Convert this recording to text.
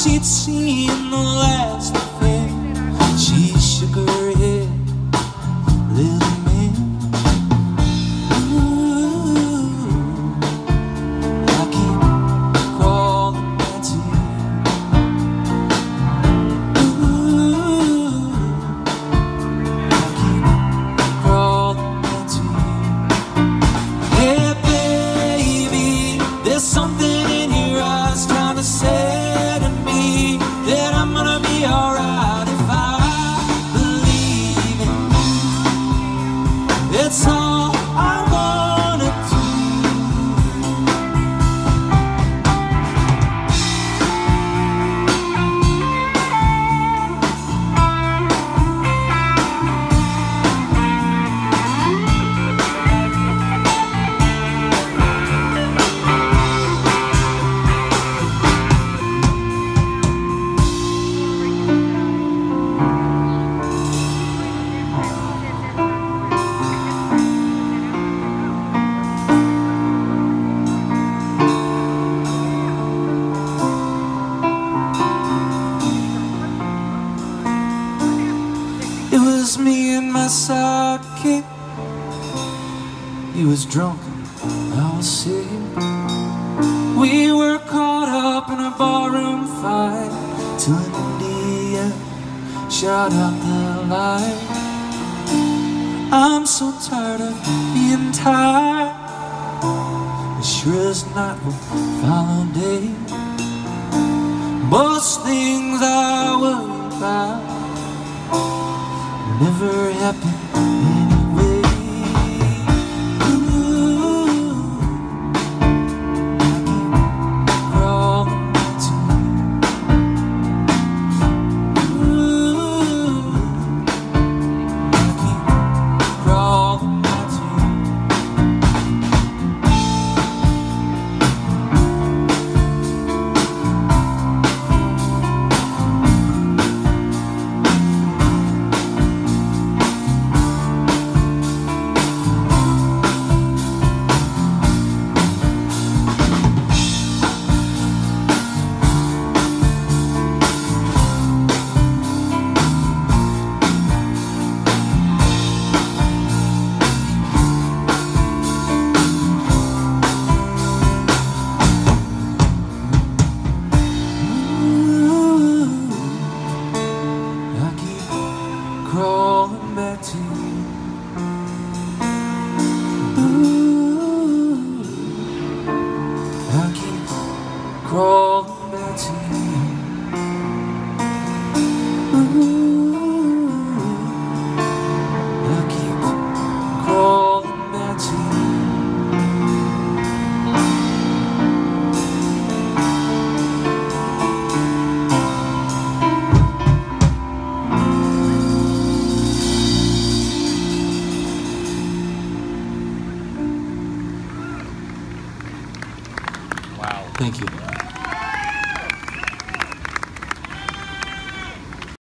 she'd seen the last affair. She shook her head, little man. Ooh, I keep crawling back to you. Ooh, I keep crawling back to you. Yeah, baby, there's something in your eyes trying to say to me that I'm gonna be alright if I believe in you. It's all I wanna do. It was me and my sidekick. He was drunk and I was sick. We were caught up in a barroom fight till India shot out the light. I'm so tired of being tired. As sure as night will follow day. Most things I worry about never happen